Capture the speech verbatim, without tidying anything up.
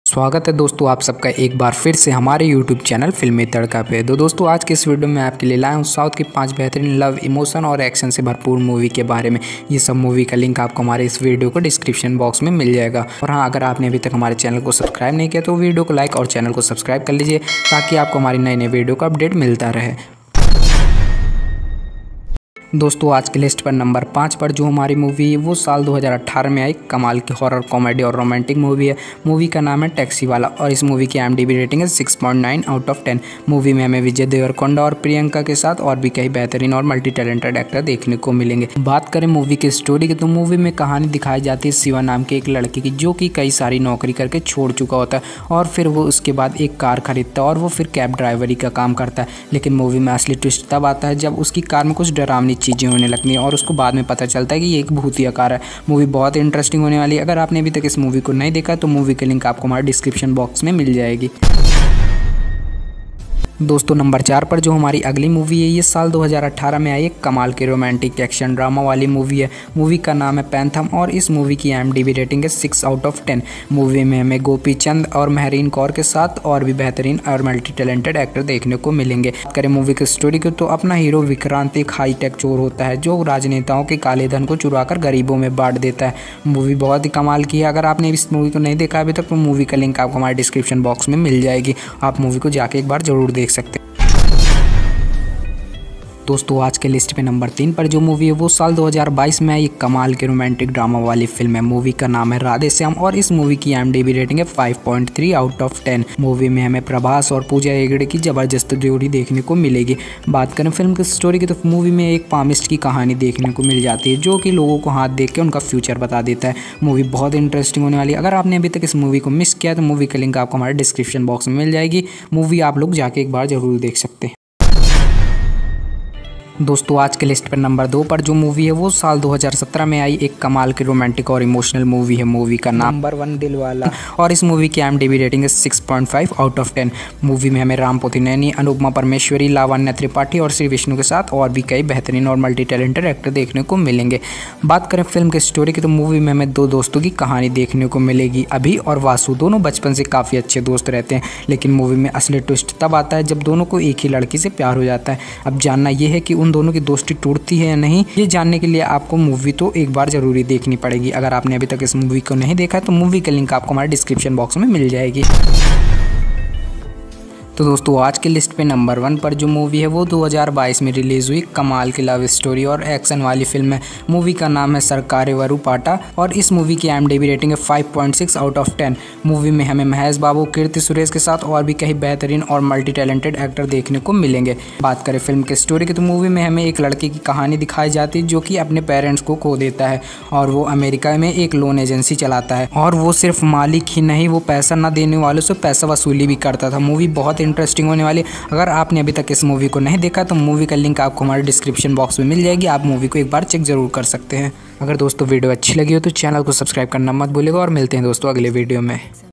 स्वागत है दोस्तों आप सबका एक बार फिर से हमारे यूट्यूब चैनल फिल्मी तड़का पे। तो दोस्तों आज के इस वीडियो में आपके लिए लाया हूँ साउथ की पांच बेहतरीन लव इमोशन और एक्शन से भरपूर मूवी के बारे में। ये सब मूवी का लिंक आपको हमारे इस वीडियो को डिस्क्रिप्शन बॉक्स में मिल जाएगा। और हाँ, अगर आपने अभी तक हमारे चैनल को सब्सक्राइब नहीं किया तो वीडियो को लाइक और चैनल को सब्सक्राइब कर लीजिए ताकि आपको हमारी नई नई वीडियो का अपडेट मिलता रहे। दोस्तों आज की लिस्ट पर नंबर पाँच पर जो हमारी मूवी है वो साल दो हज़ार अठारह में आई कमाल की हॉरर कॉमेडी और रोमांटिक मूवी है। मूवी का नाम है टैक्सी वाला और इस मूवी की आईएमडीबी रेटिंग है six point nine out of ten. Movie में हमें विजय देवरकोंडा और प्रियंका के साथ और भी कई बेहतरीन और मल्टी टैलेंटेड एक्टर देखने को मिलेंगे। बात करें मूवी की स्टोरी की तो मूवी में कहानी दिखाई जाती है शिवा नाम के एक लड़के की जो कि कई सारी नौकरी करके छोड़ चुका होता है और फिर वो उसके बाद एक कार खरीदता है और वो फिर कैब ड्राइवरी का काम करता है। लेकिन मूवी में असली ट्विस्ट तब आता है जब उसकी कार में कुछ डरावनी चीज़ें होने लगती हैं और उसको बाद में पता चलता है कि ये एक भूतिया कार है। मूवी बहुत इंटरेस्टिंग होने वाली है। अगर आपने अभी तक इस मूवी को नहीं देखा तो मूवी के लिंक आपको हमारे डिस्क्रिप्शन बॉक्स में मिल जाएगी। दोस्तों नंबर चार पर जो हमारी अगली मूवी है ये साल दो हज़ार अठारह में आई एक कमाल की रोमांटिक एक्शन ड्रामा वाली मूवी है। मूवी का नाम है पैंथम और इस मूवी की आईएमडीबी रेटिंग है six out of ten. Movie में हमें गोपी चंद और महरीन कौर के साथ और भी बेहतरीन और मल्टी टैलेंटेड एक्टर देखने को मिलेंगे। बात करें मूवी की स्टोरी की तो अपना हीरो विक्रांत एक हाईटेक चोर होता है जो राजनेताओं के काले धन को चुराकर गरीबों में बांट देता है। मूवी बहुत ही कमाल की है। अगर आपने इस मूवी को नहीं देखा अभी तक तो मूवी का लिंक आपको हमारे डिस्क्रिप्शन बॉक्स में मिल जाएगी। आप मूवी को जाके एक बार जरूर देख सकते हैं। दोस्तों आज के लिस्ट पे नंबर तीन पर जो मूवी है वो साल दो हज़ार बाईस में आई एक कमाल की रोमांटिक ड्रामा वाली फिल्म है। मूवी का नाम है राधे श्याम और इस मूवी की आईएमडीबी रेटिंग है five point three out of ten. Movie में हमें प्रभास और पूजा हेगड़े की जबरदस्त जोड़ी देखने को मिलेगी। बात करें फिल्म की स्टोरी की तो मूवी में एक पामिस्ट की कहानी देखने को मिल जाती है जो कि लोगों को हाथ देख के उनका फ्यूचर बता देता है। मूवी बहुत इंटरेस्टिंग होने वाली है। अगर आपने अभी तक इस मूवी को मिस किया तो मूवी का लिंक आपको हमारे डिस्क्रिप्शन बॉक्स में मिल जाएगी। मूवी आप लोग जाके एक बार जरूर देख सकते हैं। दोस्तों आज के लिस्ट पर नंबर दो पर जो मूवी है वो साल दो हज़ार सत्रह में आई एक कमाल की रोमांटिक और इमोशनल मूवी है। मूवी का नाम नंबर वन दिल वाला और इस मूवी की आईएमडीबी रेटिंग है six point five out of ten. Movie में हमें राम पोथिनेनी, अनुपमा परमेश्वरी, लावण्य त्रिपाठी और श्री विष्णु के साथ और भी कई बेहतरीन और मल्टी टैलेंटेड एक्टर देखने को मिलेंगे। बात करें फिल्म की स्टोरी की तो मूवी में हमें दो दोस्तों की कहानी देखने को मिलेगी। अभी और वासु दोनों बचपन से काफ़ी अच्छे दोस्त रहते हैं लेकिन मूवी में असली ट्विस्ट तब आता है जब दोनों को एक ही लड़की से प्यार हो जाता है। अब जानना यह है कि उन दोनों की दोस्ती टूटती है या नहीं, ये जानने के लिए आपको मूवी तो एक बार जरूरी देखनी पड़ेगी। अगर आपने अभी तक इस मूवी को नहीं देखा है तो मूवी का लिंक आपको हमारे डिस्क्रिप्शन बॉक्स में मिल जाएगी। तो दोस्तों आज के लिस्ट पे नंबर वन पर जो मूवी है वो दो हज़ार बाईस में रिलीज हुई कमाल की लव स्टोरी और एक्शन वाली फिल्म है। मूवी का नाम है सरकारे वरु पाटा और इस मूवी की आईएमडीबी रेटिंग है five point six out of ten. Movie में हमें महेश बाबू, कीर्ति सुरेश के साथ और भी कई बेहतरीन और मल्टी टैलेंटेड एक्टर देखने को मिलेंगे। बात करें फिल्म की स्टोरी की तो मूवी में हमें एक लड़के की कहानी दिखाई जाती है जो कि अपने पेरेंट्स को खो देता है और वो अमेरिका में एक लोन एजेंसी चलाता है और वो सिर्फ मालिक ही नहीं, वो पैसा न देने वालों से पैसा वसूली भी करता था। मूवी बहुत इंटरेस्टिंग होने वाली। अगर आपने अभी तक इस मूवी को नहीं देखा तो मूवी का लिंक आपको हमारे डिस्क्रिप्शन बॉक्स में मिल जाएगी। आप मूवी को एक बार चेक जरूर कर सकते हैं। अगर दोस्तों वीडियो अच्छी लगी हो तो चैनल को सब्सक्राइब करना मत भूलिएगा और मिलते हैं दोस्तों अगले वीडियो में।